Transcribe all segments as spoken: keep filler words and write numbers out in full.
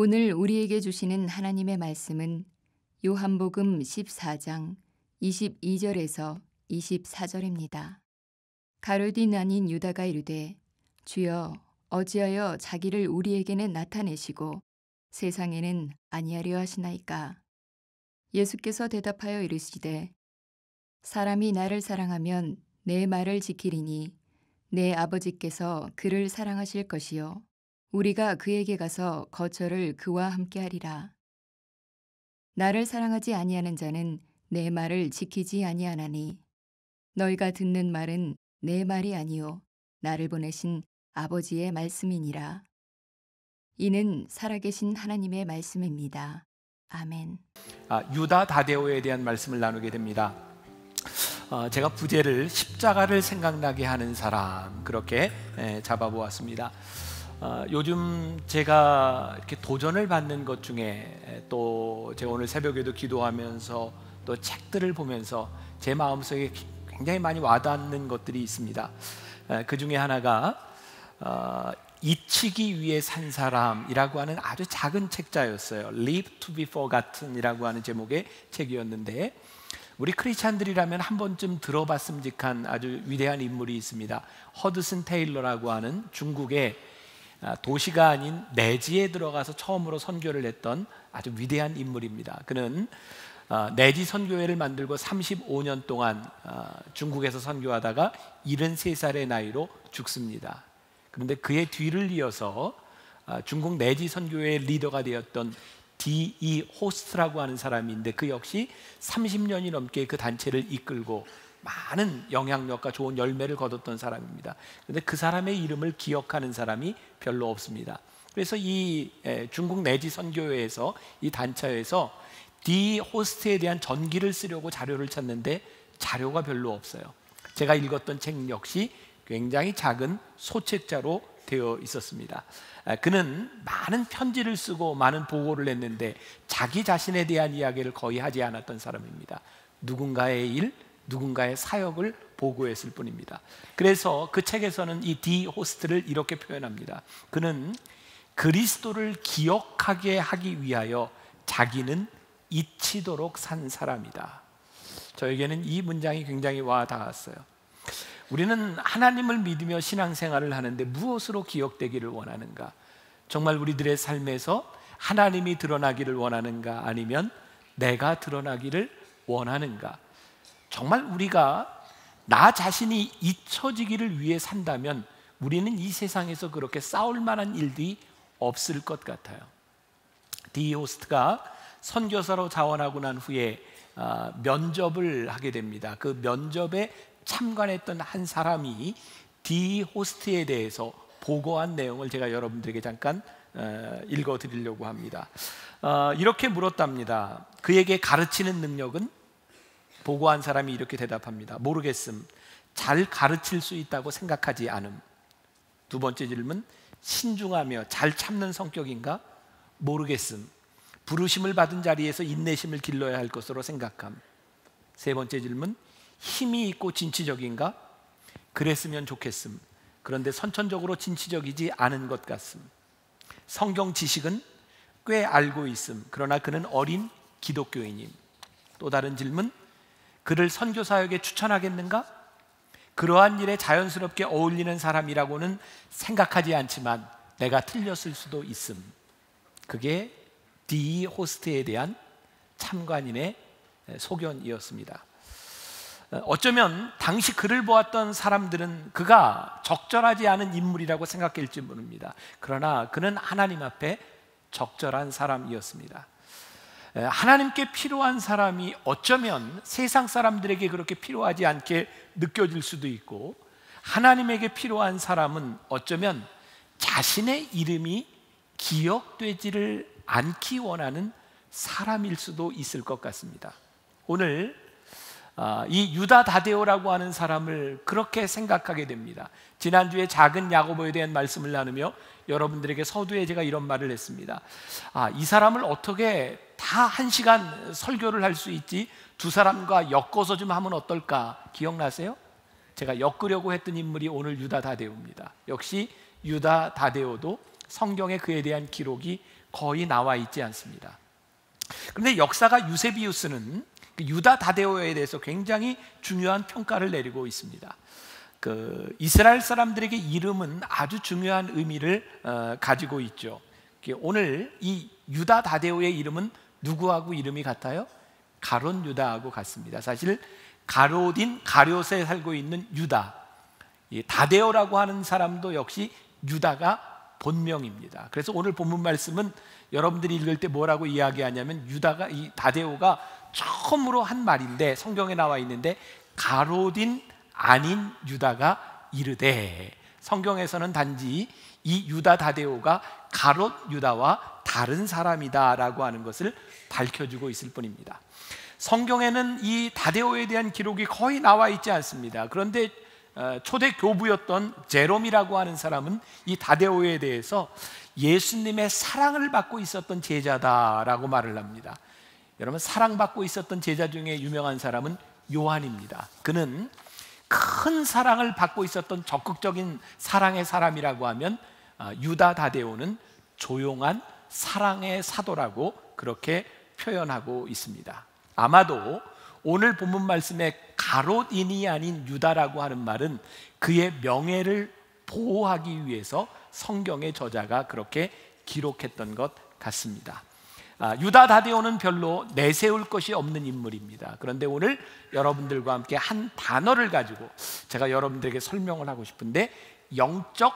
오늘 우리에게 주시는 하나님의 말씀은 요한복음 십사 장 이십이 절에서 이십사 절입니다. 가룟인 아닌 유다가 이르되 주여 어찌하여 자기를 우리에게는 나타내시고 세상에는 아니하려 하시나이까. 예수께서 대답하여 이르시되 사람이 나를 사랑하면 내 말을 지키리니 내 아버지께서 그를 사랑하실 것이요 우리가 그에게 가서 거처를 그와 함께 하리라. 나를 사랑하지 아니하는 자는 내 말을 지키지 아니하나니 너희가 듣는 말은 내 말이 아니요 나를 보내신 아버지의 말씀이니라. 이는 살아계신 하나님의 말씀입니다. 아멘. 아, 유다 다데오에 대한 말씀을 나누게 됩니다. 어, 제가 부제를 십자가를 생각나게 하는 사람 그렇게 에, 잡아보았습니다. 어, 요즘 제가 이렇게 도전을 받는 것 중에 또 제가 오늘 새벽에도 기도하면서 또 책들을 보면서 제 마음속에 굉장히 많이 와닿는 것들이 있습니다. 에, 그 중에 하나가 어, 잊히기 위해 산 사람이라고 하는 아주 작은 책자였어요. Live to be Forgotten 이라고 하는 제목의 책이었는데 우리 크리스찬들이라면 한 번쯤 들어봤음직한 아주 위대한 인물이 있습니다. 허드슨 테일러라고 하는 중국의 도시가 아닌 내지에 들어가서 처음으로 선교를 했던 아주 위대한 인물입니다. 그는 내지 선교회를 만들고 삼십오 년 동안 중국에서 선교하다가 일흔세 살의 나이로 죽습니다. 그런데 그의 뒤를 이어서 중국 내지 선교회의 리더가 되었던 디 이 호스트라고 하는 사람인데 그 역시 삼십 년이 넘게 그 단체를 이끌고 많은 영향력과 좋은 열매를 거뒀던 사람입니다. 그런데 그 사람의 이름을 기억하는 사람이 별로 없습니다. 그래서 이 중국 내지 선교회에서 이 단체에서 디 호스트에 대한 전기를 쓰려고 자료를 찾는데 자료가 별로 없어요. 제가 읽었던 책 역시 굉장히 작은 소책자로 되어 있었습니다. 그는 많은 편지를 쓰고 많은 보고를 했는데 자기 자신에 대한 이야기를 거의 하지 않았던 사람입니다. 누군가의 일, 누군가의 사역을 보고했을 뿐입니다. 그래서 그 책에서는 이 디 호스트를 이렇게 표현합니다. 그는 그리스도를 기억하게 하기 위하여 자기는 잊히도록 산 사람이다. 저에게는 이 문장이 굉장히 와 닿았어요. 우리는 하나님을 믿으며 신앙생활을 하는데 무엇으로 기억되기를 원하는가? 정말 우리들의 삶에서 하나님이 드러나기를 원하는가? 아니면 내가 드러나기를 원하는가? 정말 우리가 나 자신이 잊혀지기를 위해 산다면 우리는 이 세상에서 그렇게 싸울 만한 일들이 없을 것 같아요. 디 호스트가 선교사로 자원하고 난 후에 면접을 하게 됩니다. 그 면접에 참관했던 한 사람이 디 호스트에 대해서 보고한 내용을 제가 여러분들에게 잠깐 어, 읽어드리려고 합니다. 어, 이렇게 물었답니다. 그에게 가르치는 능력은? 보고한 사람이 이렇게 대답합니다. 모르겠음. 잘 가르칠 수 있다고 생각하지 않음. 두 번째 질문, 신중하며 잘 참는 성격인가? 모르겠음. 부르심을 받은 자리에서 인내심을 길러야 할 것으로 생각함. 세 번째 질문, 힘이 있고 진취적인가? 그랬으면 좋겠음. 그런데 선천적으로 진취적이지 않은 것 같음. 성경 지식은 꽤 알고 있음. 그러나 그는 어린 기독교인임. 또 다른 질문, 그를 선교사역에 추천하겠는가? 그러한 일에 자연스럽게 어울리는 사람이라고는 생각하지 않지만 내가 틀렸을 수도 있음. 그게 디 호스트에 대한 참관인의 소견이었습니다. 어쩌면 당시 그를 보았던 사람들은 그가 적절하지 않은 인물이라고 생각할지 모릅니다. 그러나 그는 하나님 앞에 적절한 사람이었습니다. 하나님께 필요한 사람이 어쩌면 세상 사람들에게 그렇게 필요하지 않게 느껴질 수도 있고, 하나님에게 필요한 사람은 어쩌면 자신의 이름이 기억되지를 않기 원하는 사람일 수도 있을 것 같습니다. 오늘 이 유다 다데오라고 하는 사람을 그렇게 생각하게 됩니다. 지난주에 작은 야고보에 대한 말씀을 나누며 여러분들에게 서두에 제가 이런 말을 했습니다. 아, 이 사람을 어떻게 다 한 시간 설교를 할 수 있지? 두 사람과 엮어서 좀 하면 어떨까? 기억나세요? 제가 엮으려고 했던 인물이 오늘 유다 다데오입니다. 역시 유다 다데오도 성경에 그에 대한 기록이 거의 나와 있지 않습니다. 그런데 역사가 유세비우스는 유다 다데오에 대해서 굉장히 중요한 평가를 내리고 있습니다. 그 이스라엘 사람들에게 이름은 아주 중요한 의미를 어, 가지고 있죠. 오늘 이 유다 다데오의 이름은 누구하고 이름이 같아요? 가롯 유다하고 같습니다. 사실 가롯인 가롯에 살고 있는 유다, 이 다데오라고 하는 사람도 역시 유다가 본명입니다. 그래서 오늘 본문 말씀은 여러분들이 읽을 때 뭐라고 이야기하냐면 유다가 이 다데오가 처음으로 한 말인데 성경에 나와 있는데 가롯인 아닌 유다가 이르되, 성경에서는 단지 이 유다 다데오가 가롯 유다와 다른 사람이다라고 하는 것을 밝혀주고 있을 뿐입니다. 성경에는 이 다데오에 대한 기록이 거의 나와 있지 않습니다. 그런데 초대 교부였던 제롬이라고 하는 사람은 이 다데오에 대해서 예수님의 사랑을 받고 있었던 제자다라고 말을 합니다. 여러분, 사랑받고 있었던 제자 중에 유명한 사람은 요한입니다. 그는 큰 사랑을 받고 있었던 적극적인 사랑의 사람이라고 하면 유다 다데오는 조용한 사랑의 사도라고 그렇게 표현하고 있습니다. 아마도 오늘 본문 말씀에 가롯인이 아닌 유다라고 하는 말은 그의 명예를 보호하기 위해서 성경의 저자가 그렇게 기록했던 것 같습니다. 아, 유다 다데오는 별로 내세울 것이 없는 인물입니다. 그런데 오늘 여러분들과 함께 한 단어를 가지고 제가 여러분들에게 설명을 하고 싶은데, 영적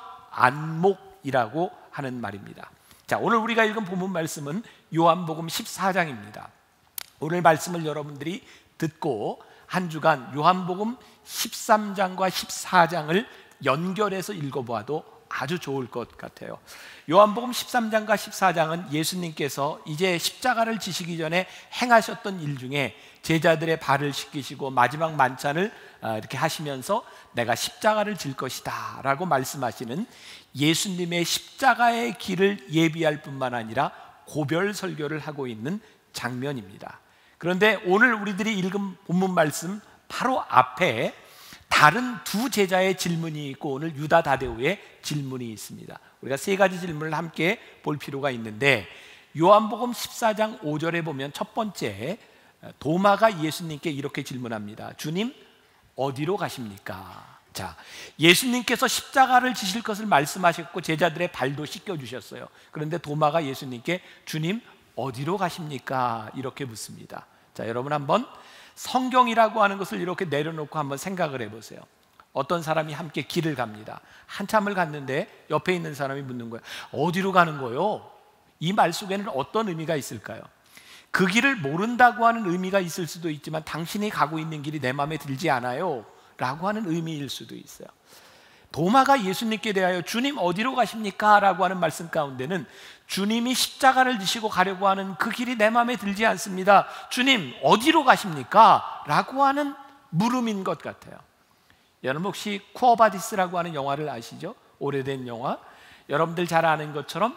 안목이라고 하는 말입니다. 자, 오늘 우리가 읽은 본문 말씀은 요한복음 십사 장입니다. 오늘 말씀을 여러분들이 듣고 한 주간 요한복음 십삼 장과 십사 장을 연결해서 읽어보아도 아주 좋을 것 같아요. 요한복음 십삼 장과 십사 장은 예수님께서 이제 십자가를 지시기 전에 행하셨던 일 중에 제자들의 발을 씻기시고 마지막 만찬을 이렇게 하시면서 내가 십자가를 질 것이다 라고 말씀하시는 예수님의 십자가의 길을 예비할 뿐만 아니라 고별 설교를 하고 있는 장면입니다. 그런데 오늘 우리들이 읽은 본문 말씀 바로 앞에 다른 두 제자의 질문이 있고 오늘 유다 다데오의 질문이 있습니다. 우리가 세 가지 질문을 함께 볼 필요가 있는데, 요한복음 십사 장 오 절에 보면 첫 번째, 도마가 예수님께 이렇게 질문합니다. 주님, 어디로 가십니까? 자, 예수님께서 십자가를 지실 것을 말씀하셨고 제자들의 발도 씻겨주셨어요. 그런데 도마가 예수님께 주님, 어디로 가십니까? 이렇게 묻습니다. 자, 여러분 한번 성경이라고 하는 것을 이렇게 내려놓고 한번 생각을 해보세요. 어떤 사람이 함께 길을 갑니다. 한참을 갔는데 옆에 있는 사람이 묻는 거예요. 어디로 가는 거요? 이 말 속에는 어떤 의미가 있을까요? 그 길을 모른다고 하는 의미가 있을 수도 있지만 당신이 가고 있는 길이 내 마음에 들지 않아요 라고 하는 의미일 수도 있어요. 도마가 예수님께 대하여 주님 어디로 가십니까? 라고 하는 말씀 가운데는 주님이 십자가를 지시고 가려고 하는 그 길이 내 마음에 들지 않습니다. 주님 어디로 가십니까? 라고 하는 물음인 것 같아요. 여러분 혹시 쿠어바디스라고 하는 영화를 아시죠? 오래된 영화. 여러분들 잘 아는 것처럼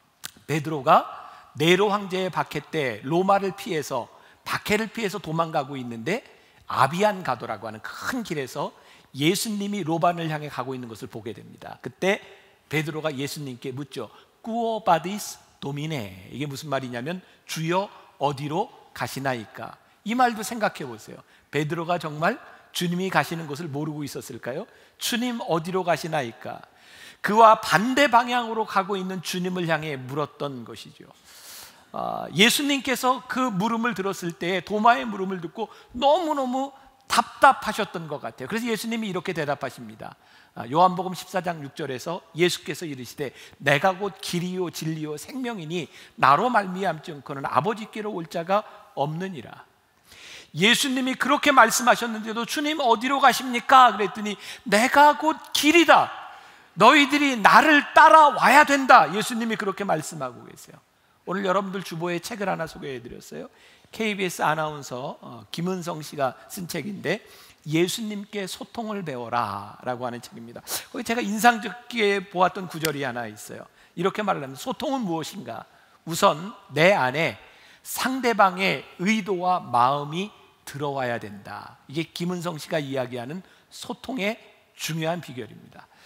베드로가 네로 황제의 박해 때 로마를 피해서 박해를 피해서 도망가고 있는데 아비안 가도라고 하는 큰 길에서 예수님이 로반을 향해 가고 있는 것을 보게 됩니다. 그때 베드로가 예수님께 묻죠. 꾸어 바디스 도미네. 이게 무슨 말이냐면 주여 어디로 가시나이까? 이 말도 생각해 보세요. 베드로가 정말 주님이 가시는 곳을 모르고 있었을까요? 주님 어디로 가시나이까? 그와 반대 방향으로 가고 있는 주님을 향해 물었던 것이죠. 아, 예수님께서 그 물음을 들었을 때 도마의 물음을 듣고 너무너무 답답하셨던 것 같아요. 그래서 예수님이 이렇게 대답하십니다. 요한복음 십사 장 육 절에서 예수께서 이르시되 내가 곧 길이요 진리요 생명이니 나로 말미암지 않고는 아버지께로 올 자가 없느니라. 예수님이 그렇게 말씀하셨는데도 주님 어디로 가십니까? 그랬더니 내가 곧 길이다. 너희들이 나를 따라와야 된다. 예수님이 그렇게 말씀하고 계세요. 오늘 여러분들 주보에 책을 하나 소개해드렸어요. 케이비에스 아나운서 어, 김은성 씨가 쓴 책인데 예수님께 소통을 배워라 라고 하는 책입니다. 거기 제가 인상 깊게 보았던 구절이 하나 있어요. 이렇게 말을 합니다. 소통은 무엇인가? 우선 내 안에 상대방의 의도와 마음이 들어와야 된다. 이게 김은성 씨가 이야기하는 소통의 중요한 비결입니다.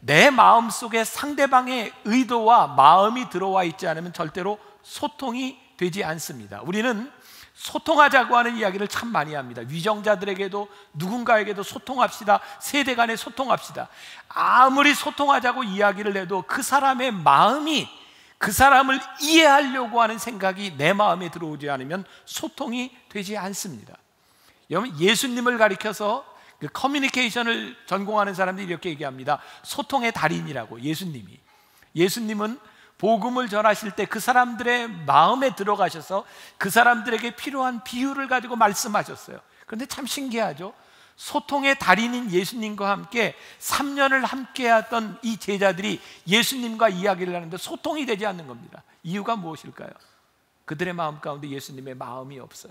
내 마음 속에 상대방의 의도와 마음이 들어와 있지 않으면 절대로 소통이 되지 않습니다. 우리는 소통하자고 하는 이야기를 참 많이 합니다. 위정자들에게도 누군가에게도 소통합시다, 세대 간에 소통합시다. 아무리 소통하자고 이야기를 해도 그 사람의 마음이, 그 사람을 이해하려고 하는 생각이 내 마음에 들어오지 않으면 소통이 되지 않습니다. 여러분, 예수님을 가리켜서 그 커뮤니케이션을 전공하는 사람들이 이렇게 얘기합니다. 소통의 달인이라고. 예수님이 예수님은 복음을 전하실 때 그 사람들의 마음에 들어가셔서 그 사람들에게 필요한 비유를 가지고 말씀하셨어요. 그런데 참 신기하죠. 소통의 달인인 예수님과 함께 삼 년을 함께 했던 이 제자들이 예수님과 이야기를 하는데 소통이 되지 않는 겁니다. 이유가 무엇일까요? 그들의 마음 가운데 예수님의 마음이 없어요.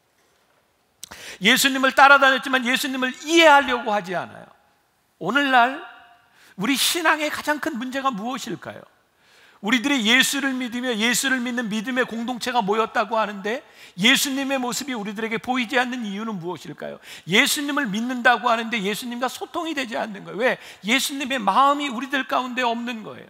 예수님을 따라다녔지만 예수님을 이해하려고 하지 않아요. 오늘날 우리 신앙의 가장 큰 문제가 무엇일까요? 우리들이 예수를 믿으며 예수를 믿는 믿음의 공동체가 모였다고 하는데 예수님의 모습이 우리들에게 보이지 않는 이유는 무엇일까요? 예수님을 믿는다고 하는데 예수님과 소통이 되지 않는 거예요. 왜? 예수님의 마음이 우리들 가운데 없는 거예요.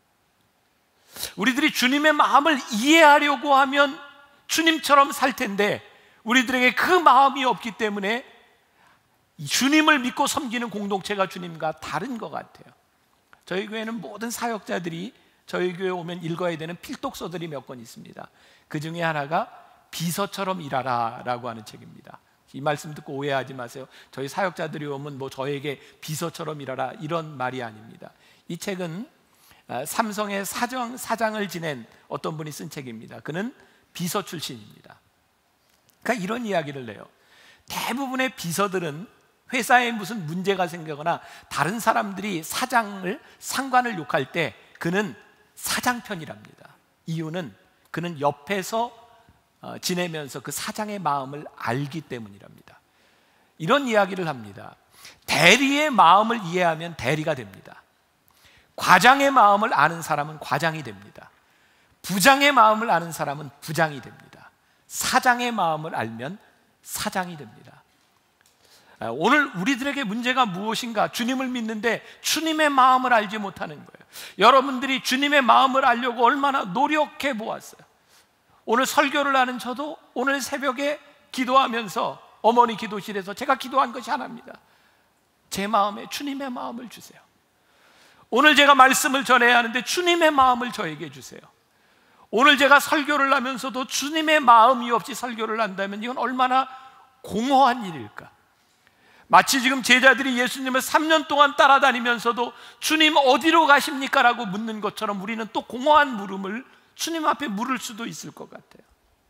우리들이 주님의 마음을 이해하려고 하면 주님처럼 살 텐데 우리들에게 그 마음이 없기 때문에 주님을 믿고 섬기는 공동체가 주님과 다른 것 같아요. 저희 교회는 모든 사역자들이 저희 교회에 오면 읽어야 되는 필독서들이 몇 권 있습니다. 그 중에 하나가 비서처럼 일하라 라고 하는 책입니다. 이 말씀 듣고 오해하지 마세요. 저희 사역자들이 오면 뭐 저에게 비서처럼 일하라 이런 말이 아닙니다. 이 책은 삼성의 사정, 사장을 지낸 어떤 분이 쓴 책입니다. 그는 비서 출신입니다. 그러니까 이런 이야기를 해요. 대부분의 비서들은 회사에 무슨 문제가 생기거나 다른 사람들이 사장을, 상관을 욕할 때 그는 사장 편이랍니다. 이유는 그는 옆에서 지내면서 그 사장의 마음을 알기 때문이랍니다. 이런 이야기를 합니다. 대리의 마음을 이해하면 대리가 됩니다. 과장의 마음을 아는 사람은 과장이 됩니다. 부장의 마음을 아는 사람은 부장이 됩니다. 사장의 마음을 알면 사장이 됩니다. 오늘 우리들에게 문제가 무엇인가? 주님을 믿는데 주님의 마음을 알지 못하는 거예요. 여러분들이 주님의 마음을 알려고 얼마나 노력해 보았어요. 오늘 설교를 하는 저도 오늘 새벽에 기도하면서 어머니 기도실에서 제가 기도한 것이 하나입니다. 제 마음에 주님의 마음을 주세요. 오늘 제가 말씀을 전해야 하는데 주님의 마음을 저에게 주세요. 오늘 제가 설교를 하면서도 주님의 마음이 없이 설교를 한다면 이건 얼마나 공허한 일일까? 마치 지금 제자들이 예수님을 삼 년 동안 따라다니면서도 주님 어디로 가십니까? 라고 묻는 것처럼 우리는 또 공허한 물음을 주님 앞에 물을 수도 있을 것 같아요.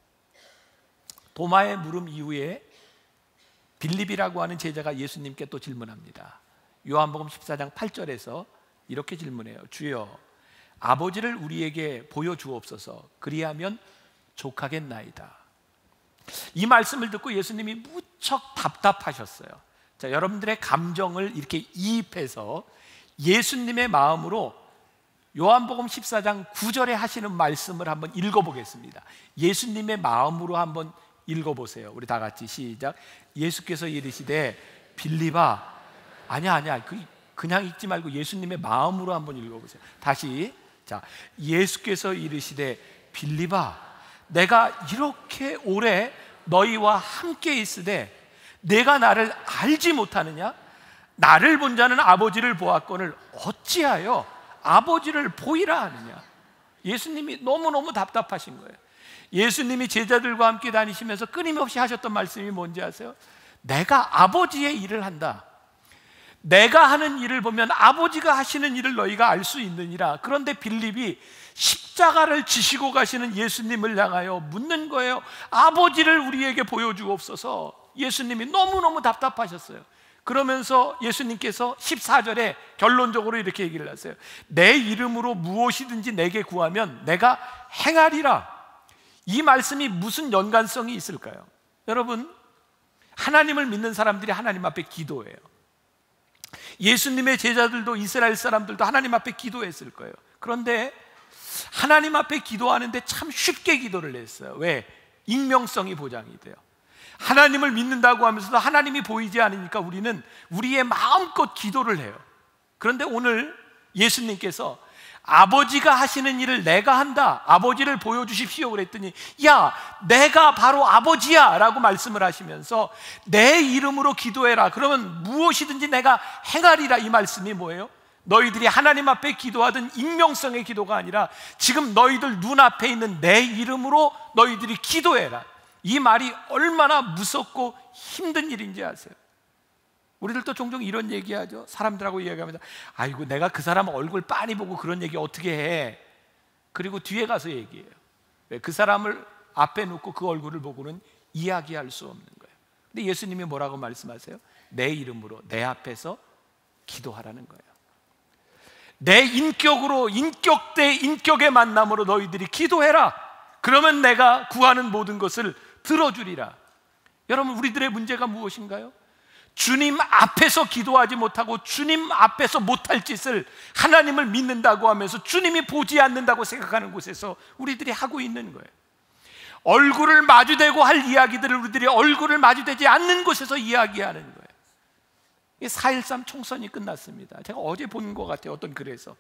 도마의 물음 이후에 빌립이라고 하는 제자가 예수님께 또 질문합니다. 요한복음 십사 장 팔 절에서 이렇게 질문해요. 주여, 아버지를 우리에게 보여주옵소서. 그리하면 족하겠나이다. 이 말씀을 듣고 예수님이 무척 답답하셨어요. 자, 여러분들의 감정을 이렇게 이입해서 예수님의 마음으로 요한복음 십사 장 구 절에 하시는 말씀을 한번 읽어보겠습니다. 예수님의 마음으로 한번 읽어보세요. 우리 다 같이 시작. 예수께서 이르시되 빌립아, 아니야 아니야 그, 그냥 읽지 말고 예수님의 마음으로 한번 읽어보세요. 다시. 자, 예수께서 이르시되 빌립아, 내가 이렇게 오래 너희와 함께 있으되 내가 나를 알지 못하느냐? 나를 본 자는 아버지를 보았거늘 어찌하여 아버지를 보이라 하느냐? 예수님이 너무너무 답답하신 거예요. 예수님이 제자들과 함께 다니시면서 끊임없이 하셨던 말씀이 뭔지 아세요? 내가 아버지의 일을 한다. 내가 하는 일을 보면 아버지가 하시는 일을 너희가 알 수 있느니라. 그런데 빌립이 십자가를 지시고 가시는 예수님을 향하여 묻는 거예요. 아버지를 우리에게 보여주옵소서. 예수님이 너무너무 답답하셨어요. 그러면서 예수님께서 십사 절에 결론적으로 이렇게 얘기를 하세요. 내 이름으로 무엇이든지 내게 구하면 내가 행하리라. 이 말씀이 무슨 연관성이 있을까요? 여러분, 하나님을 믿는 사람들이 하나님 앞에 기도해요. 예수님의 제자들도 이스라엘 사람들도 하나님 앞에 기도했을 거예요. 그런데 하나님 앞에 기도하는데 참 쉽게 기도를 했어요. 왜? 익명성이 보장이 돼요. 하나님을 믿는다고 하면서도 하나님이 보이지 않으니까 우리는 우리의 마음껏 기도를 해요. 그런데 오늘 예수님께서 아버지가 하시는 일을 내가 한다, 아버지를 보여주십시오 그랬더니 야, 내가 바로 아버지야 라고 말씀을 하시면서 내 이름으로 기도해라, 그러면 무엇이든지 내가 행하리라. 이 말씀이 뭐예요? 너희들이 하나님 앞에 기도하던 익명성의 기도가 아니라 지금 너희들 눈앞에 있는 내 이름으로 너희들이 기도해라. 이 말이 얼마나 무섭고 힘든 일인지 아세요? 우리들도 종종 이런 얘기하죠. 사람들하고 이야기합니다. 아이고, 내가 그 사람 얼굴 빤히 보고 그런 얘기 어떻게 해? 그리고 뒤에 가서 얘기해요. 왜? 그 사람을 앞에 놓고 그 얼굴을 보고는 이야기할 수 없는 거예요. 근데 예수님이 뭐라고 말씀하세요? 내 이름으로 내 앞에서 기도하라는 거예요. 내 인격으로, 인격 대 인격의 만남으로 너희들이 기도해라. 그러면 내가 구하는 모든 것을 들어주리라. 여러분, 우리들의 문제가 무엇인가요? 주님 앞에서 기도하지 못하고 주님 앞에서 못할 짓을 하나님을 믿는다고 하면서 주님이 보지 않는다고 생각하는 곳에서 우리들이 하고 있는 거예요. 얼굴을 마주대고 할 이야기들을 우리들이 얼굴을 마주대지 않는 곳에서 이야기하는 거예요. 사 일삼 총선이 끝났습니다. 제가 어제 본 것 같아요. 어떤 글에서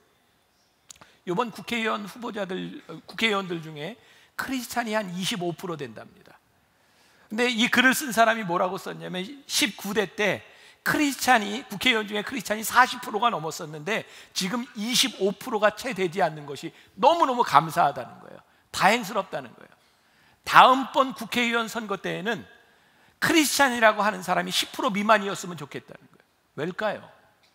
이번 국회의원 후보자들, 국회의원들 중에 크리스찬이 한 이십오 퍼센트 된답니다. 근데 이 글을 쓴 사람이 뭐라고 썼냐면 십구 대 때 크리스찬이, 국회의원 중에 크리스찬이 사십 퍼센트가 넘었었는데 지금 이십오 퍼센트가 채 되지 않는 것이 너무너무 감사하다는 거예요. 다행스럽다는 거예요. 다음번 국회의원 선거 때에는 크리스찬이라고 하는 사람이 십 퍼센트 미만이었으면 좋겠다는 거예요. 왜일까요?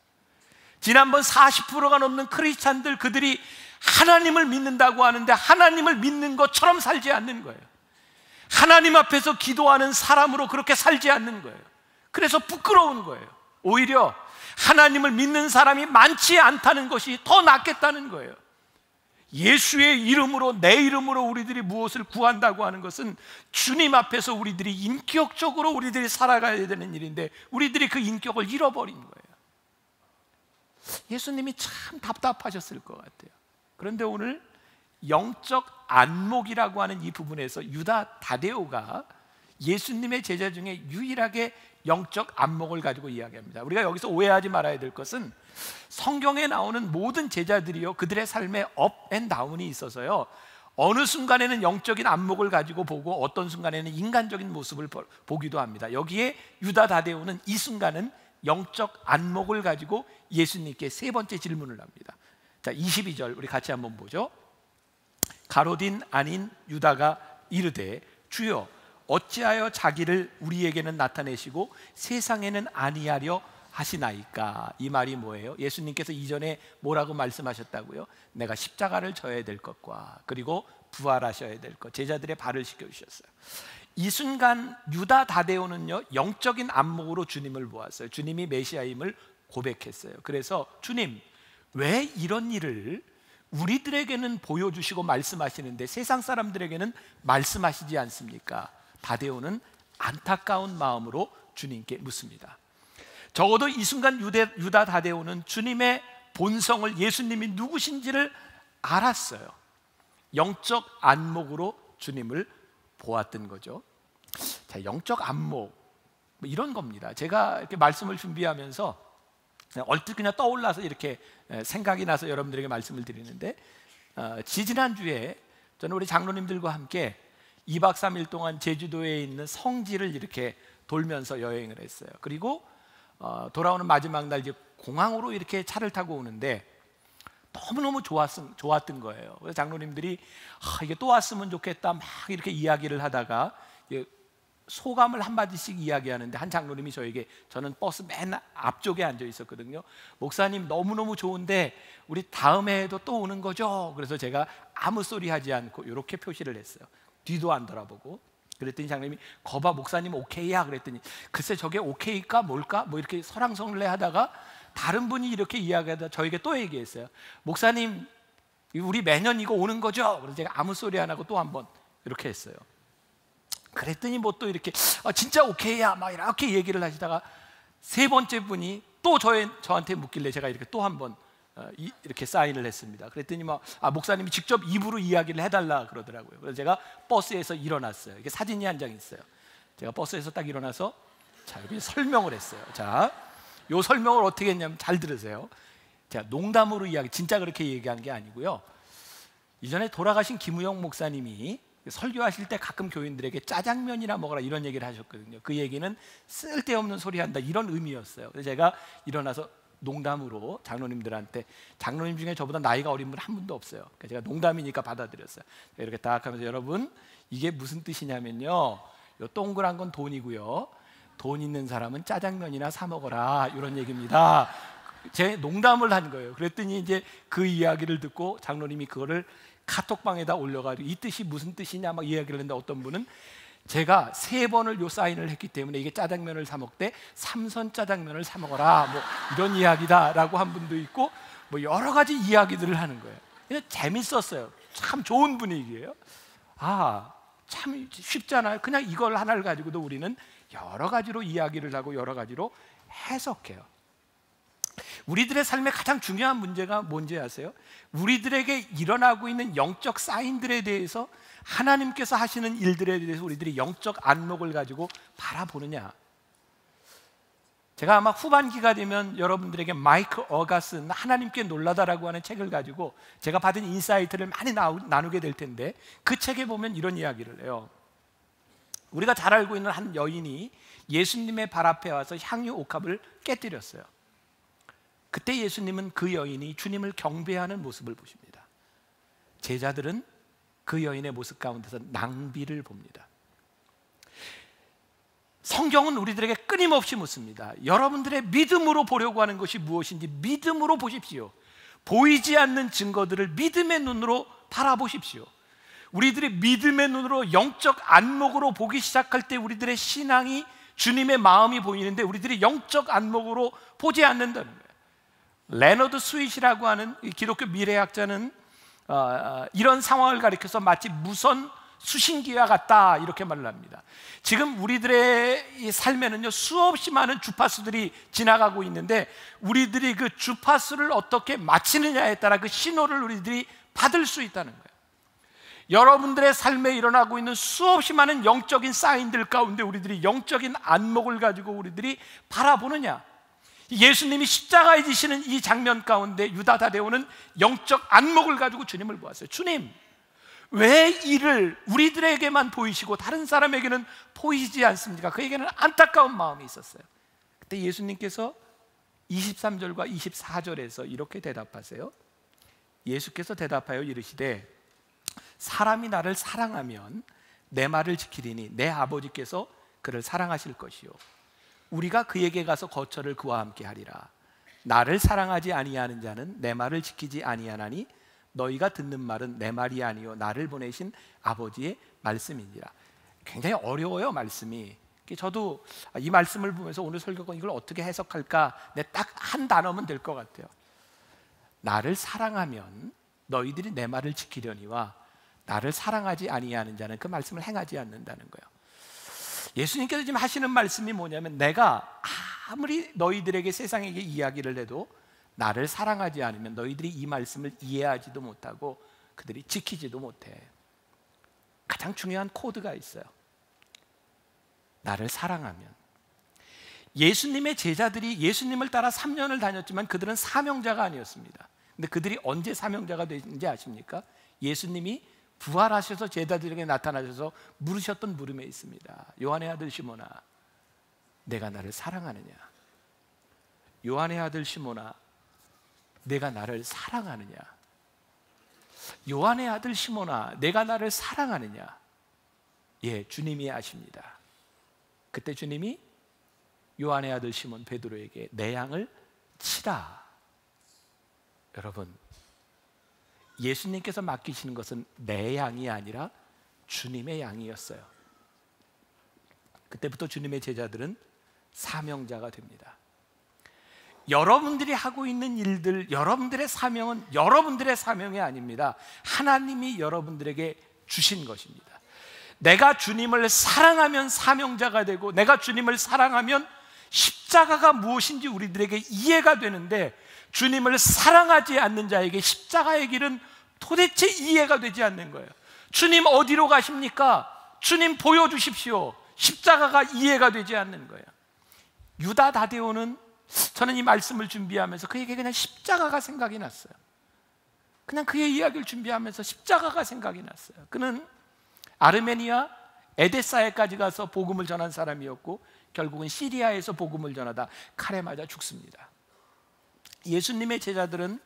지난번 사십 퍼센트가 넘는 크리스찬들, 그들이 하나님을 믿는다고 하는데 하나님을 믿는 것처럼 살지 않는 거예요. 하나님 앞에서 기도하는 사람으로 그렇게 살지 않는 거예요. 그래서 부끄러운 거예요. 오히려 하나님을 믿는 사람이 많지 않다는 것이 더 낫겠다는 거예요. 예수의 이름으로, 내 이름으로 우리들이 무엇을 구한다고 하는 것은 주님 앞에서 우리들이 인격적으로 우리들이 살아가야 되는 일인데 우리들이 그 인격을 잃어버린 거예요. 예수님이 참 답답하셨을 것 같아요. 그런데 오늘 영적 안목이라고 하는 이 부분에서 유다 다데오가 예수님의 제자 중에 유일하게 영적 안목을 가지고 이야기합니다. 우리가 여기서 오해하지 말아야 될 것은 성경에 나오는 모든 제자들이요, 그들의 삶에 업 앤 다운이 있어서요, 어느 순간에는 영적인 안목을 가지고 보고 어떤 순간에는 인간적인 모습을 보기도 합니다. 여기에 유다 다데오는 이 순간은 영적 안목을 가지고 예수님께 세 번째 질문을 합니다. 자, 이십이 절 우리 같이 한번 보죠. 가롯인 아닌 유다가 이르되 주여 어찌하여 자기를 우리에게는 나타내시고 세상에는 아니하려 하시나이까. 이 말이 뭐예요? 예수님께서 이전에 뭐라고 말씀하셨다고요? 내가 십자가를 져야 될 것과 그리고 부활하셔야 될 것, 제자들의 발을 씻겨주셨어요. 이 순간 유다 다데오는요, 영적인 안목으로 주님을 보았어요. 주님이 메시아임을 고백했어요. 그래서 주님, 왜 이런 일을 우리들에게는 보여주시고 말씀하시는데 세상 사람들에게는 말씀하시지 않습니까? 다데오는 안타까운 마음으로 주님께 묻습니다. 적어도 이 순간 유대, 유다 다데오는 주님의 본성을, 예수님이 누구신지를 알았어요. 영적 안목으로 주님을 보았던 거죠. 자, 영적 안목, 뭐 이런 겁니다. 제가 이렇게 말씀을 준비하면서 얼핏 그냥 떠올라서 이렇게 생각이 나서 여러분들에게 말씀을 드리는데, 어, 지지난주에 저는 우리 장로님들과 함께 이 박 삼 일 동안 제주도에 있는 성지를 이렇게 돌면서 여행을 했어요. 그리고 어, 돌아오는 마지막 날 이제 공항으로 이렇게 차를 타고 오는데 너무너무 좋았, 좋았던 거예요. 그래서 장로님들이 아, 이게 또 왔으면 좋겠다 막 이렇게 이야기를 하다가 소감을 한마디씩 이야기하는데 한 장로님이 저에게, 저는 버스 맨 앞쪽에 앉아 있었거든요. 목사님 너무너무 좋은데 우리 다음 해에도 또 오는 거죠? 그래서 제가 아무 소리 하지 않고 이렇게 표시를 했어요. 뒤도 안 돌아보고. 그랬더니 장로님이 거봐 목사님 오케이야 그랬더니 글쎄 저게 오케이일까 뭘까 뭐 이렇게 설왕설래 하다가 다른 분이 이렇게 이야기하다 저에게 또 얘기했어요. 목사님 우리 매년 이거 오는 거죠? 그래서 제가 아무 소리 안 하고 또 한 번 이렇게 했어요. 그랬더니 뭐 또 이렇게 아, 진짜 오케이야 막 이렇게 얘기를 하시다가 세 번째 분이 또 저의, 저한테 묻길래 제가 이렇게 또 한 번 어, 이렇게 사인을 했습니다. 그랬더니 막 아, 목사님이 직접 입으로 이야기를 해달라 그러더라고요. 그래서 제가 버스에서 일어났어요. 이게 사진이 한 장 있어요. 제가 버스에서 딱 일어나서 자 여기 설명을 했어요. 자, 요 설명을 어떻게 했냐면 잘 들으세요. 제가 농담으로 이야기, 진짜 그렇게 얘기한 게 아니고요. 이전에 돌아가신 김우영 목사님이 설교하실 때 가끔 교인들에게 짜장면이나 먹어라 이런 얘기를 하셨거든요. 그 얘기는 쓸데없는 소리 한다 이런 의미였어요. 그래서 제가 일어나서 농담으로 장로님들한테, 장로님 중에 저보다 나이가 어린 분 한 분도 없어요. 그러니까 제가 농담이니까 받아들였어요. 이렇게 딱 하면서 여러분 이게 무슨 뜻이냐면요, 요 동그란 건 돈이고요, 돈 있는 사람은 짜장면이나 사 먹어라 이런 얘기입니다. 제 농담을 한 거예요. 그랬더니 이제 그 이야기를 듣고 장로님이 그거를 카톡방에다 올려가지고 이 뜻이 무슨 뜻이냐 막 이야기를 했는데, 어떤 분은 제가 세 번을 요 사인을 했기 때문에 이게 짜장면을 사 먹되 삼선 짜장면을 사 먹어라 뭐 이런 이야기다라고 한 분도 있고, 뭐 여러 가지 이야기들을 하는 거예요. 그냥 재밌었어요. 참 좋은 분위기예요. 아, 참 쉽잖아요. 그냥 이걸 하나를 가지고도 우리는 여러 가지로 이야기를 하고 여러 가지로 해석해요. 우리들의 삶의 가장 중요한 문제가 뭔지 아세요? 우리들에게 일어나고 있는 영적 사인들에 대해서, 하나님께서 하시는 일들에 대해서 우리들이 영적 안목을 가지고 바라보느냐. 제가 아마 후반기가 되면 여러분들에게 마이크 어가슨 하나님께 놀라다라고 하는 책을 가지고 제가 받은 인사이트를 많이 나누게 될 텐데, 그 책에 보면 이런 이야기를 해요. 우리가 잘 알고 있는 한 여인이 예수님의 발 앞에 와서 향유 옥합을 깨뜨렸어요. 그때 예수님은 그 여인이 주님을 경배하는 모습을 보십니다. 제자들은 그 여인의 모습 가운데서 낭비를 봅니다. 성경은 우리들에게 끊임없이 묻습니다. 여러분들의 믿음으로 보려고 하는 것이 무엇인지 믿음으로 보십시오. 보이지 않는 증거들을 믿음의 눈으로 바라보십시오. 우리들이 믿음의 눈으로 영적 안목으로 보기 시작할 때 우리들의 신앙이, 주님의 마음이 보이는데 우리들이 영적 안목으로 보지 않는다는 거예요. 레너드 스윗이라고 하는 기독교 미래학자는 어, 이런 상황을 가리켜서 마치 무선 수신기와 같다 이렇게 말을 합니다. 지금 우리들의 이 삶에는요, 수없이 많은 주파수들이 지나가고 있는데 우리들이 그 주파수를 어떻게 맞추느냐에 따라 그 신호를 우리들이 받을 수 있다는 거예요. 여러분들의 삶에 일어나고 있는 수없이 많은 영적인 사인들 가운데 우리들이 영적인 안목을 가지고 우리들이 바라보느냐. 예수님이 십자가에 지시는 이 장면 가운데 유다 다데오는 영적 안목을 가지고 주님을 보았어요. 주님, 왜 이를 우리들에게만 보이시고 다른 사람에게는 보이지 않습니까? 그에게는 안타까운 마음이 있었어요. 그때 예수님께서 이십삼 절과 이십사 절에서 이렇게 대답하세요. 예수께서 대답하여 이르시되 사람이 나를 사랑하면 내 말을 지키리니 내 아버지께서 그를 사랑하실 것이요 우리가 그에게 가서 거처를 그와 함께 하리라. 나를 사랑하지 아니하는 자는 내 말을 지키지 아니하나니 너희가 듣는 말은 내 말이 아니요 나를 보내신 아버지의 말씀이니라. 굉장히 어려워요, 말씀이. 저도 이 말씀을 보면서 오늘 설교가 이걸 어떻게 해석할까, 내 딱 한 단어면 될 것 같아요. 나를 사랑하면 너희들이 내 말을 지키려니와 나를 사랑하지 아니하는 자는 그 말씀을 행하지 않는다는 거예요. 예수님께서 지금 하시는 말씀이 뭐냐면, 내가 아무리 너희들에게 세상에게 이야기를 해도 나를 사랑하지 않으면 너희들이 이 말씀을 이해하지도 못하고 그들이 지키지도 못해. 가장 중요한 코드가 있어요. 나를 사랑하면. 예수님의 제자들이 예수님을 따라 삼 년을 다녔지만 그들은 사명자가 아니었습니다. 근데 그들이 언제 사명자가 되는지 아십니까? 예수님이 부활하셔서 제자들에게 나타나셔서 물으셨던 물음에 있습니다. 요한의 아들 시몬아, 내가 나를 사랑하느냐? 요한의 아들 시몬아, 내가 나를 사랑하느냐? 요한의 아들 시몬아, 내가 나를 사랑하느냐? 예, 주님이 아십니다. 그때 주님이 요한의 아들 시몬 베드로에게 내 양을 치라. 여러분, 예수님께서 맡기시는 것은 내 양이 아니라 주님의 양이었어요. 그때부터 주님의 제자들은 사명자가 됩니다. 여러분들이 하고 있는 일들, 여러분들의 사명은 여러분들의 사명이 아닙니다. 하나님이 여러분들에게 주신 것입니다. 내가 주님을 사랑하면 사명자가 되고, 내가 주님을 사랑하면 십자가가 무엇인지 우리들에게 이해가 되는데, 주님을 사랑하지 않는 자에게 십자가의 길은 도대체 이해가 되지 않는 거예요. 주님 어디로 가십니까? 주님 보여주십시오. 십자가가 이해가 되지 않는 거예요. 유다 다데오는 저는 이 말씀을 준비하면서 그에게 그냥 십자가가 생각이 났어요. 그냥 그의 이야기를 준비하면서 십자가가 생각이 났어요. 그는 아르메니아 에데사에까지 가서 복음을 전한 사람이었고 결국은 시리아에서 복음을 전하다 칼에 맞아 죽습니다. 예수님의 제자들은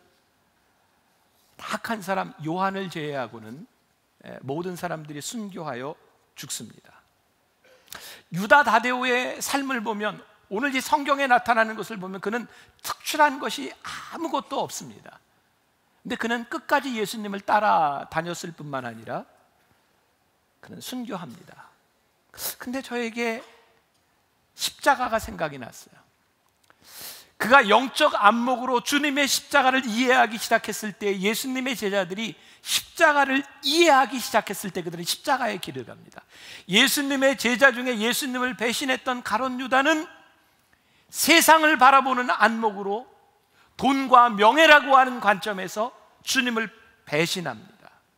악한 사람 요한을 제외하고는 모든 사람들이 순교하여 죽습니다. 유다 다데오의 삶을 보면, 오늘 이 성경에 나타나는 것을 보면 그는 특출한 것이 아무것도 없습니다. 근데 그는 끝까지 예수님을 따라다녔을 뿐만 아니라 그는 순교합니다. 근데 저에게 십자가가 생각이 났어요. 그가 영적 안목으로 주님의 십자가를 이해하기 시작했을 때, 예수님의 제자들이 십자가를 이해하기 시작했을 때 그들은 십자가의 길을 갑니다. 예수님의 제자 중에 예수님을 배신했던 가룟 유다는 세상을 바라보는 안목으로 돈과 명예라고 하는 관점에서 주님을 배신합니다.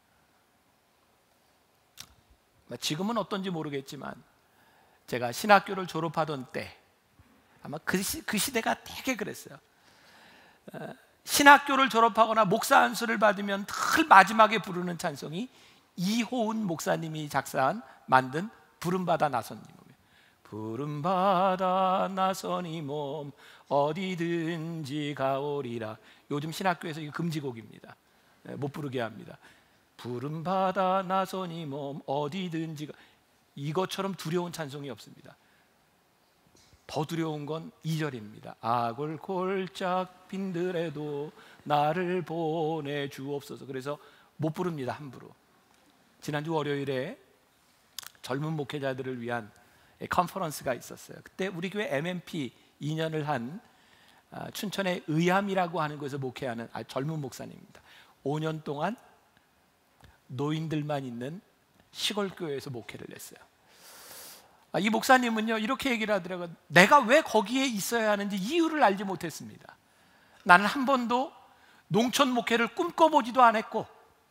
지금은 어떤지 모르겠지만 제가 신학교를 졸업하던 때 아마 그, 시, 그 시대가 되게 그랬어요. 어, 신학교를 졸업하거나 목사 안수를 받으면 늘 마지막에 부르는 찬송이 이호은 목사님이 작사한 만든 부름받아 나선 이 몸. 부름받아 나선 이 몸 어디든지 가오리라. 요즘 신학교에서 이거 금지곡입니다. 못 부르게 합니다. 부름받아 나선 이 몸 어디든지 가... 이것처럼 두려운 찬송이 없습니다. 더 두려운 건 이 절입니다. 악을 골짝 빈들에도 나를 보내주옵소서. 그래서 못 부릅니다, 함부로. 지난주 월요일에 젊은 목회자들을 위한 컨퍼런스가 있었어요. 그때 우리 교회 엠엠피 이 년을 한 춘천의 의암이라고 하는 곳에서 목회하는 젊은 목사님입니다. 오 년 동안 노인들만 있는 시골 교회에서 목회를 했어요. 이 목사님은요 이렇게 얘기를 하더라고요. 내가 왜 거기에 있어야 하는지 이유를 알지 못했습니다. 나는 한 번도 농촌 목회를 꿈꿔보지도 않았고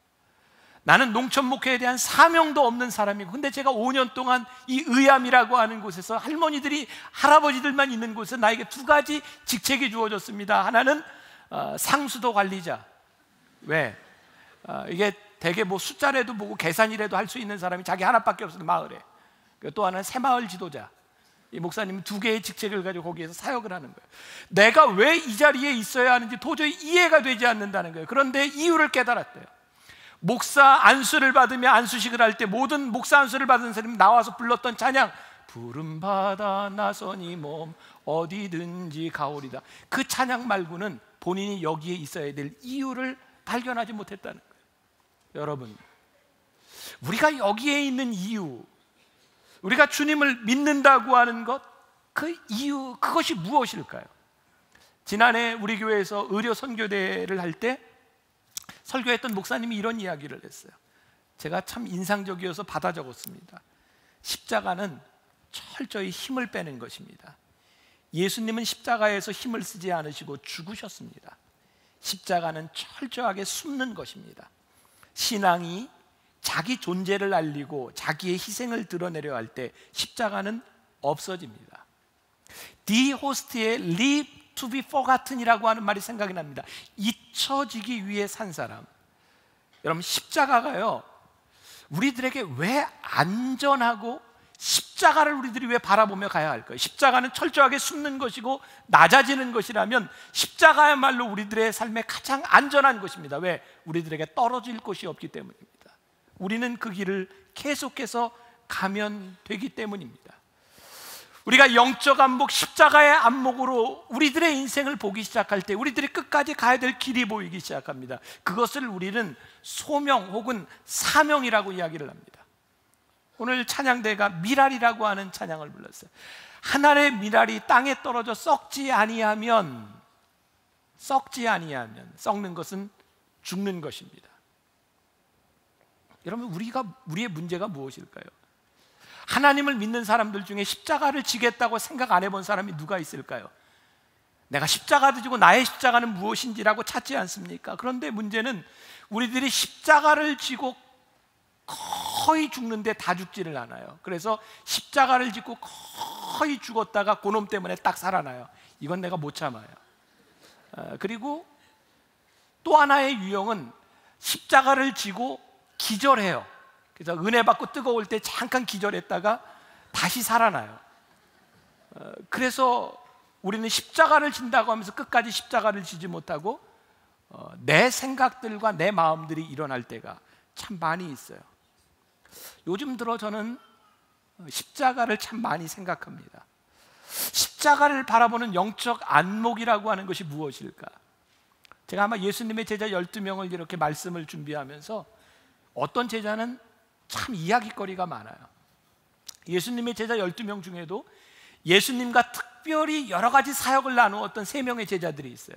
나는 농촌 목회에 대한 사명도 없는 사람이고, 근데 제가 오 년 동안 이 의암이라고 하는 곳에서 할머니들이 할아버지들만 있는 곳에 나에게 두 가지 직책이 주어졌습니다. 하나는 어, 상수도 관리자. 왜? 어, 이게 되게 뭐 숫자라도 보고 계산이라도 할 수 있는 사람이 자기 하나밖에 없어요, 마을에. 또 하나는 새마을 지도자. 이 목사님은 두 개의 직책을 가지고 거기에서 사역을 하는 거예요. 내가 왜 이 자리에 있어야 하는지 도저히 이해가 되지 않는다는 거예요. 그런데 이유를 깨달았대요. 목사 안수를 받으며 안수식을 할 때 모든 목사 안수를 받은 사람이 나와서 불렀던 찬양, 부름받아 나선 이 몸 어디든지 가오리다. 그 찬양 말고는 본인이 여기에 있어야 될 이유를 발견하지 못했다는 거예요. 여러분, 우리가 여기에 있는 이유, 우리가 주님을 믿는다고 하는 것, 그 이유, 그것이 무엇일까요? 지난해 우리 교회에서 의료 선교대를 할 때 설교했던 목사님이 이런 이야기를 했어요. 제가 참 인상적이어서 받아 적었습니다. 십자가는 철저히 힘을 빼는 것입니다. 예수님은 십자가에서 힘을 쓰지 않으시고 죽으셨습니다. 십자가는 철저하게 숨는 것입니다. 신앙이 자기 존재를 알리고 자기의 희생을 드러내려 할 때 십자가는 없어집니다. 디 호스트의 Live to be forgotten이라고 하는 말이 생각이 납니다. 잊혀지기 위해 산 사람. 여러분, 십자가가요 우리들에게 왜 안전하고 십자가를 우리들이 왜 바라보며 가야 할까요? 십자가는 철저하게 숨는 것이고 낮아지는 것이라면 십자가야말로 우리들의 삶에 가장 안전한 것입니다. 왜? 우리들에게 떨어질 곳이 없기 때문입니다. 우리는 그 길을 계속해서 가면 되기 때문입니다. 우리가 영적 안목, 십자가의 안목으로 우리들의 인생을 보기 시작할 때 우리들이 끝까지 가야 될 길이 보이기 시작합니다. 그것을 우리는 소명 혹은 사명이라고 이야기를 합니다. 오늘 찬양대가 미랄이라고 하는 찬양을 불렀어요. 하늘의 미랄이 땅에 떨어져 썩지 아니하면, 썩지 아니하면, 썩는 것은 죽는 것입니다. 여러분, 우리가 우리의 문제가 무엇일까요? 하나님을 믿는 사람들 중에 십자가를 지겠다고 생각 안 해본 사람이 누가 있을까요? 내가 십자가도 지고 나의 십자가는 무엇인지라고 찾지 않습니까? 그런데 문제는 우리들이 십자가를 지고 거의 죽는데 다 죽지를 않아요. 그래서 십자가를 짓고 거의 죽었다가 그놈 때문에 딱 살아나요. 이건 내가 못 참아요. 어, 그리고 또 하나의 유형은 십자가를 지고 기절해요. 그래서 은혜 받고 뜨거울 때 잠깐 기절했다가 다시 살아나요. 어, 그래서 우리는 십자가를 진다고 하면서 끝까지 십자가를 지지 못하고 어, 내 생각들과 내 마음들이 일어날 때가 참 많이 있어요. 요즘 들어 저는 십자가를 참 많이 생각합니다. 십자가를 바라보는 영적 안목이라고 하는 것이 무엇일까? 제가 아마 예수님의 제자 열두 명을 이렇게 말씀을 준비하면서 어떤 제자는 참 이야기거리가 많아요. 예수님의 제자 열두 명 중에도 예수님과 특별히 여러 가지 사역을 나누었던 세 명의 제자들이 있어요.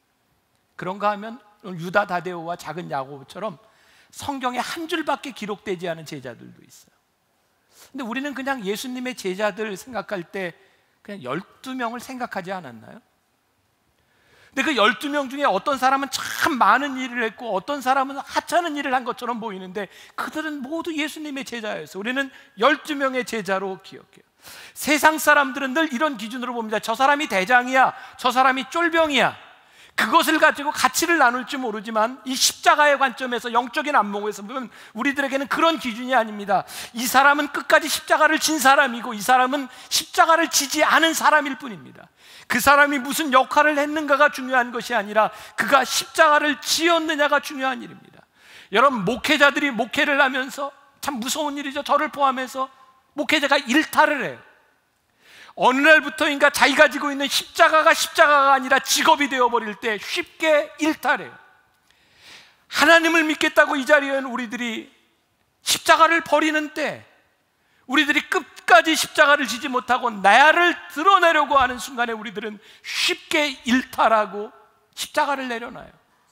그런가 하면 유다 다데오와 작은 야고보처럼 성경에 한 줄밖에 기록되지 않은 제자들도 있어요. 근데 우리는 그냥 예수님의 제자들 생각할 때 그냥 열두 명을 생각하지 않았나요? 근데 그 열두 명 중에 어떤 사람은 참 많은 일을 했고 어떤 사람은 하찮은 일을 한 것처럼 보이는데 그들은 모두 예수님의 제자였어요. 우리는 열두 명의 제자로 기억해요. 세상 사람들은 늘 이런 기준으로 봅니다. 저 사람이 대장이야, 저 사람이 쫄병이야. 그것을 가지고 가치를 나눌지 모르지만 이 십자가의 관점에서 영적인 안목에서 보면 우리들에게는 그런 기준이 아닙니다. 이 사람은 끝까지 십자가를 진 사람이고 이 사람은 십자가를 지지 않은 사람일 뿐입니다. 그 사람이 무슨 역할을 했는가가 중요한 것이 아니라 그가 십자가를 지었느냐가 중요한 일입니다. 여러분, 목회자들이 목회를 하면서 참 무서운 일이죠. 저를 포함해서 목회자가 일탈을 해요. 어느 날부터인가 자기가 지고 있는 십자가가 십자가가 아니라 직업이 되어버릴 때 쉽게 일탈해요. 하나님을 믿겠다고 이 자리에 우리들이 십자가를 버리는 때 우리들이 끝까지 십자가를 지지 못하고 나를 드러내려고 하는 순간에 우리들은 쉽게 일탈하고 십자가를 내려놔요.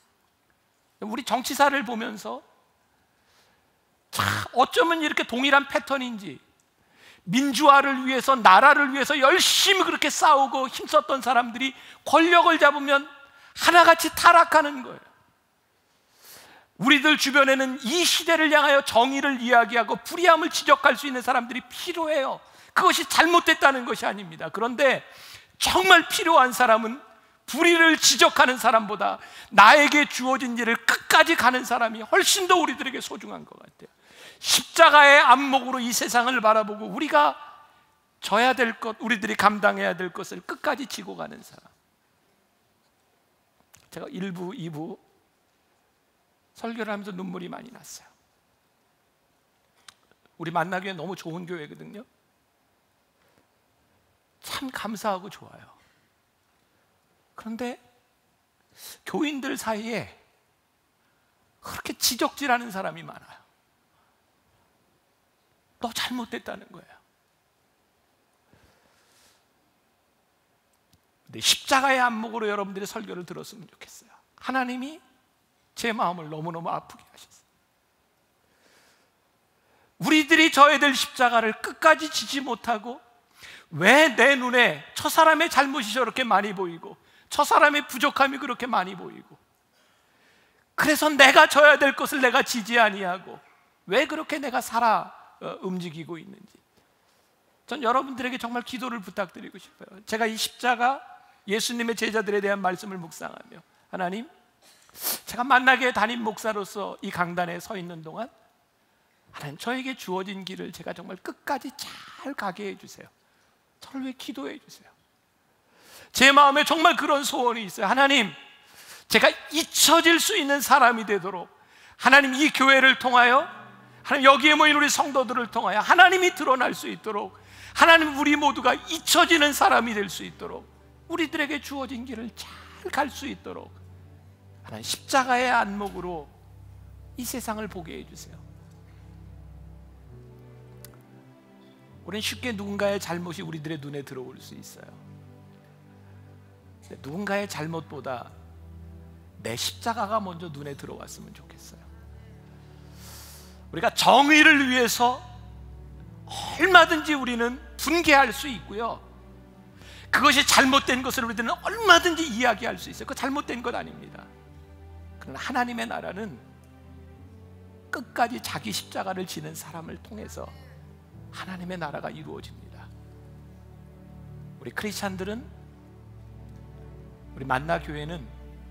우리 정치사를 보면서 참 어쩌면 이렇게 동일한 패턴인지 민주화를 위해서 나라를 위해서 열심히 그렇게 싸우고 힘썼던 사람들이 권력을 잡으면 하나같이 타락하는 거예요. 우리들 주변에는 이 시대를 향하여 정의를 이야기하고 불의함을 지적할 수 있는 사람들이 필요해요. 그것이 잘못됐다는 것이 아닙니다. 그런데 정말 필요한 사람은 불의를 지적하는 사람보다 나에게 주어진 일을 끝까지 가는 사람이 훨씬 더 우리들에게 소중한 것 같아요. 십자가의 안목으로 이 세상을 바라보고 우리가 져야 될 것, 우리들이 감당해야 될 것을 끝까지 지고 가는 사람. 제가 일 부, 이 부 설교를 하면서 눈물이 많이 났어요. 우리 만나기에 너무 좋은 교회거든요. 참 감사하고 좋아요. 그런데 교인들 사이에 그렇게 지적질하는 사람이 많아요. 너 잘못됐다는 거예요. 근데 십자가의 안목으로 여러분들의 설교를 들었으면 좋겠어요. 하나님이 제 마음을 너무너무 아프게 하셨어요. 우리들이 져야 될 십자가를 끝까지 지지 못하고 왜 내 눈에 저 사람의 잘못이 저렇게 많이 보이고 저 사람의 부족함이 그렇게 많이 보이고 그래서 내가 져야 될 것을 내가 지지 아니하고 왜 그렇게 내가 살아 어, 움직이고 있는지 전 여러분들에게 정말 기도를 부탁드리고 싶어요. 제가 이 십자가 예수님의 제자들에 대한 말씀을 묵상하며 하나님, 제가 만나게 담임 목사로서 이 강단에 서 있는 동안 하나님 저에게 주어진 길을 제가 정말 끝까지 잘 가게 해주세요. 저를 위해 기도해 주세요. 제 마음에 정말 그런 소원이 있어요. 하나님, 제가 잊혀질 수 있는 사람이 되도록 하나님 이 교회를 통하여 하나님 여기에 모인 우리 성도들을 통하여 하나님이 드러날 수 있도록 하나님 우리 모두가 잊혀지는 사람이 될 수 있도록 우리들에게 주어진 길을 잘 갈 수 있도록 하나님 십자가의 안목으로 이 세상을 보게 해주세요. 우리는 쉽게 누군가의 잘못이 우리들의 눈에 들어올 수 있어요. 누군가의 잘못보다 내 십자가가 먼저 눈에 들어왔으면 좋겠어요. 우리가 정의를 위해서 얼마든지 우리는 분개할 수 있고요, 그것이 잘못된 것을 우리들은 얼마든지 이야기할 수 있어요. 그거 잘못된 것 아닙니다. 그러나 하나님의 나라는 끝까지 자기 십자가를 지는 사람을 통해서 하나님의 나라가 이루어집니다. 우리 크리스찬들은 우리 만나교회는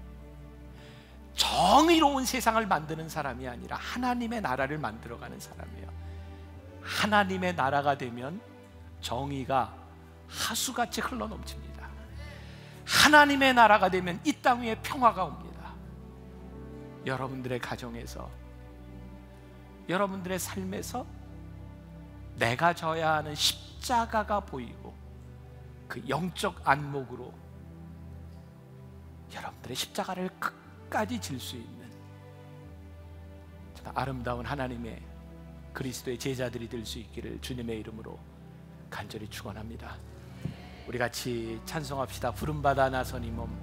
정의로운 세상을 만드는 사람이 아니라 하나님의 나라를 만들어가는 사람이에요. 하나님의 나라가 되면 정의가 하수같이 흘러넘칩니다. 하나님의 나라가 되면 이 땅 위에 평화가 옵니다. 여러분들의 가정에서, 여러분들의 삶에서 내가 져야 하는 십자가가 보이고 그 영적 안목으로 여러분들의 십자가를 끝까지 질 수 있는 아름다운 하나님의 그리스도의 제자들이 될 수 있기를 주님의 이름으로 간절히 축원합니다. 우리 같이 찬송합시다. 부름받아 나선 이 몸.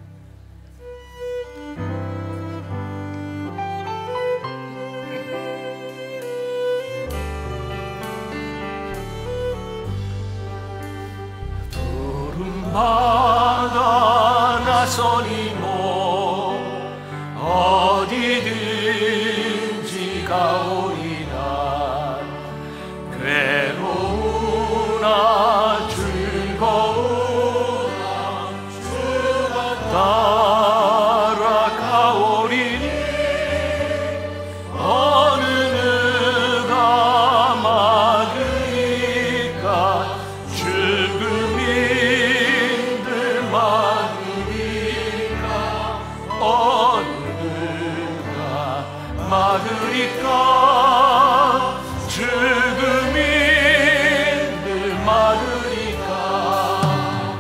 부름받아 나선 이 몸 어디든지 가오리라. 괴로우나 즐거우나 따라가오리니 어느 누가 막으리까. 죽음이 막으리까. 죽음인들 막으리까.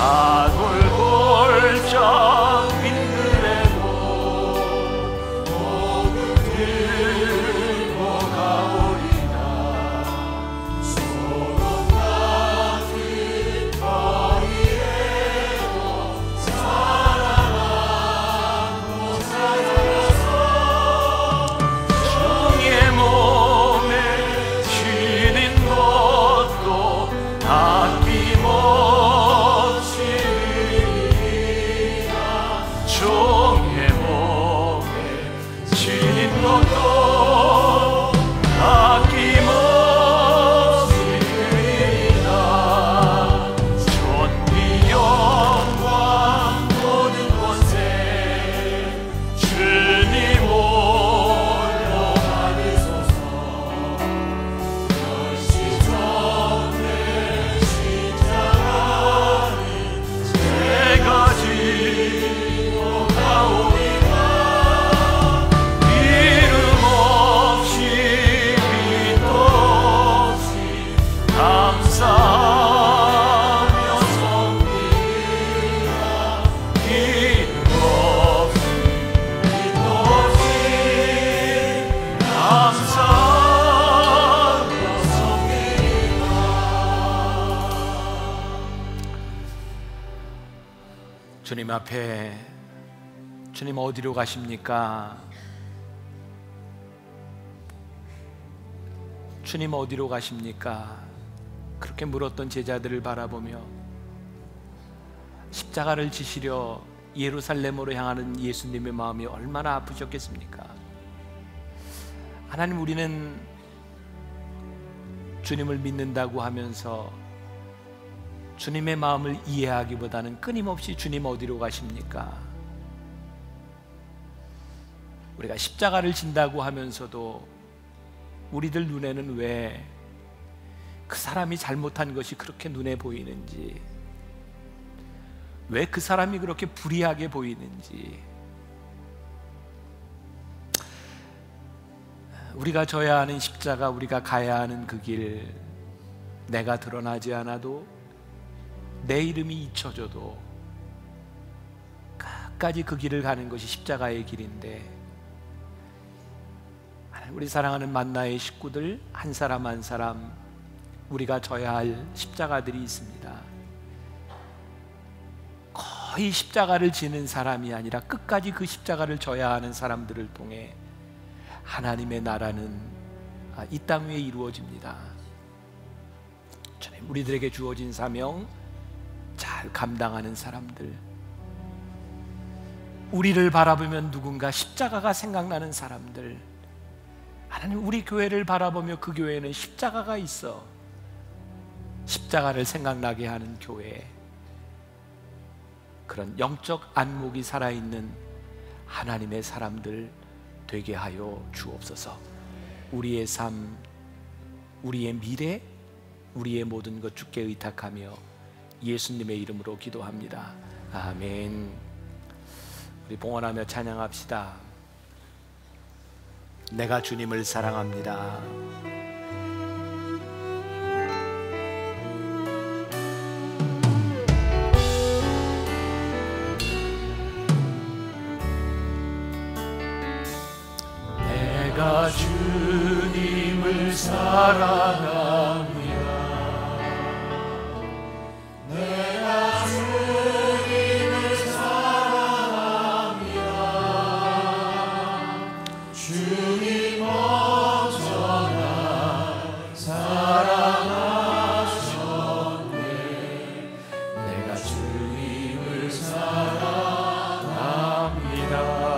아골골짝 빈들에도 들고 가오리나. 소돔 같은 거리에도 살아나고 살아서 몸에 쉬는 것도 아낌없이 드리리라. 종의 몸에 쉬는 것도 아낌없이 드리리라. 존귀 영광 모든 권세 주님 홀로 받으소서. 제가 지고 가오리라. 이름 없이 빛 없이 감사하며 섬기리라. 이름 없이 빛 없이 감사하며 섬기리라. 주님 앞에, 주님 어디로 가십니까? 주님 어디로 가십니까? 그렇게 물었던 제자들을 바라보며 십자가를 지시려 예루살렘으로 향하는 예수님의 마음이 얼마나 아프셨겠습니까? 하나님, 우리는 주님을 믿는다고 하면서 주님의 마음을 이해하기보다는 끊임없이 주님 어디로 가십니까? 우리가 십자가를 진다고 하면서도 우리들 눈에는 왜 그 사람이 잘못한 것이 그렇게 눈에 보이는지, 왜 그 사람이 그렇게 불의하게 보이는지, 우리가 져야 하는 십자가, 우리가 가야 하는 그 길, 내가 드러나지 않아도, 내 이름이 잊혀져도 끝까지 그 길을 가는 것이 십자가의 길인데, 우리 사랑하는 만나의 식구들 한 사람 한 사람 우리가 져야 할 십자가들이 있습니다. 거의 십자가를 지는 사람이 아니라 끝까지 그 십자가를 져야 하는 사람들을 통해 하나님의 나라는 이 땅 위에 이루어집니다. 주님, 우리들에게 주어진 사명 잘 감당하는 사람들, 우리를 바라보면 누군가 십자가가 생각나는 사람들, 하나님, 우리 교회를 바라보며 그 교회에는 십자가가 있어 십자가를 생각나게 하는 교회, 그런 영적 안목이 살아있는 하나님의 사람들 되게 하여 주옵소서. 우리의 삶, 우리의 미래, 우리의 모든 것 주께 의탁하며 예수님의 이름으로 기도합니다. 아멘. 우리 봉헌하며 찬양합시다. 내가 주님을 사랑합니다. 내가 주님을 사랑합니다. 내가 주님을 사랑합니다. 주님 먼저 날 사랑하셨네. 내가 주님을 사랑합니다.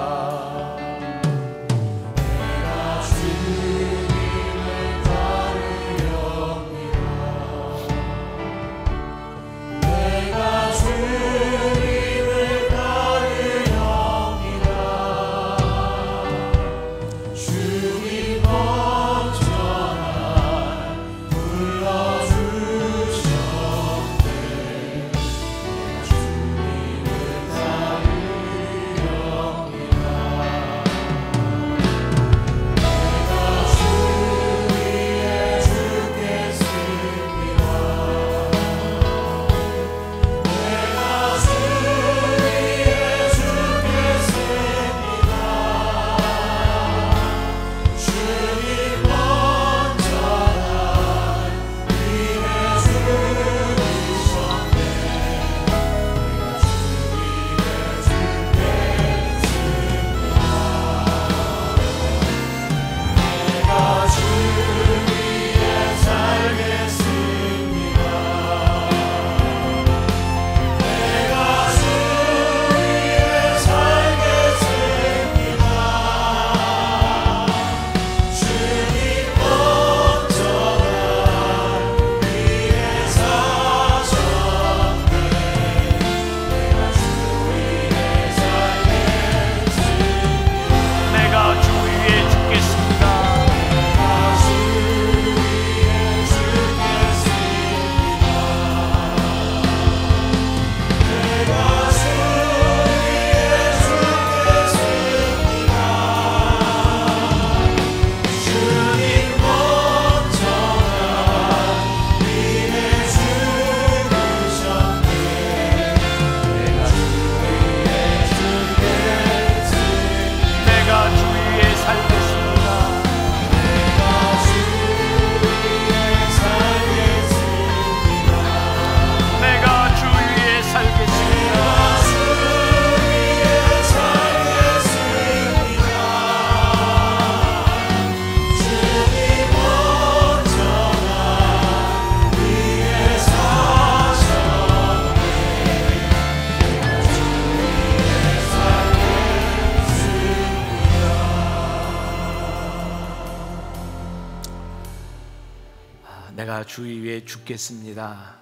내가 주 위에 죽겠습니다.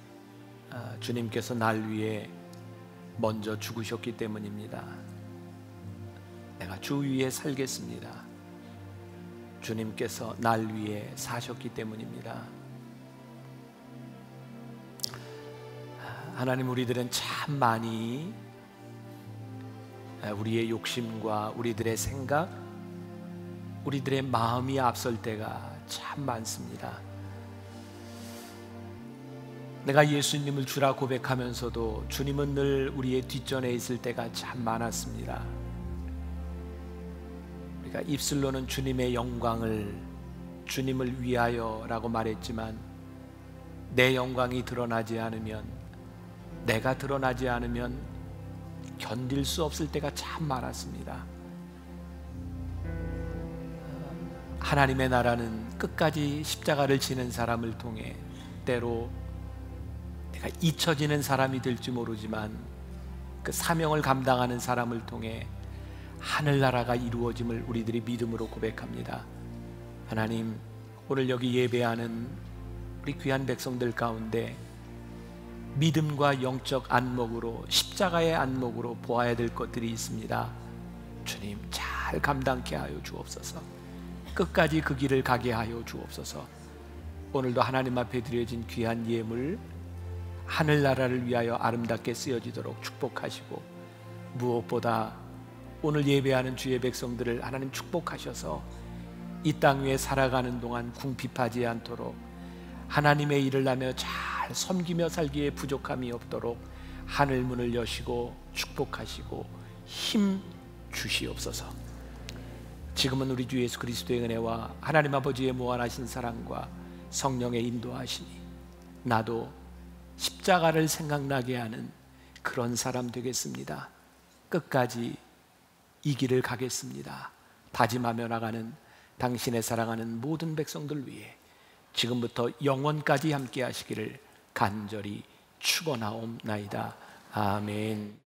아, 주님께서 날 위해 먼저 죽으셨기 때문입니다. 내가 주 위에 살겠습니다. 주님께서 날 위해 사셨기 때문입니다. 하나님, 우리들은 참 많이 우리의 욕심과 우리들의 생각, 우리들의 마음이 앞설 때가 참 많습니다. 내가 예수님을 주라 고백하면서도 주님은 늘 우리의 뒷전에 있을 때가 참 많았습니다. 우리가 입술로는 주님의 영광을, 주님을 위하여 라고 말했지만 내 영광이 드러나지 않으면, 내가 드러나지 않으면 견딜 수 없을 때가 참 많았습니다. 하나님의 나라는 끝까지 십자가를 지는 사람을 통해, 때로 내가 잊혀지는 사람이 될지 모르지만 그 사명을 감당하는 사람을 통해 하늘나라가 이루어짐을 우리들이 믿음으로 고백합니다. 하나님, 오늘 여기 예배하는 우리 귀한 백성들 가운데 믿음과 영적 안목으로, 십자가의 안목으로 보아야 될 것들이 있습니다. 주님, 잘 감당케 하여 주옵소서. 끝까지 그 길을 가게 하여 주옵소서. 오늘도 하나님 앞에 드려진 귀한 예물, 하늘나라를 위하여 아름답게 쓰여지도록 축복하시고, 무엇보다 오늘 예배하는 주의 백성들을 하나님 축복하셔서 이 땅 위에 살아가는 동안 궁핍하지 않도록, 하나님의 일을 하며 잘 섬기며 살기에 부족함이 없도록 하늘 문을 여시고 축복하시고 힘 주시옵소서. 지금은 우리 주 예수 그리스도의 은혜와 하나님 아버지의 무한하신 사랑과 성령의 인도하시니 나도 십자가를 생각나게 하는 그런 사람 되겠습니다. 끝까지 이 길을 가겠습니다. 다짐하며 나가는 당신의 사랑하는 모든 백성들 위해 지금부터 영원까지 함께 하시기를 간절히 축원하옵나이다. 아멘.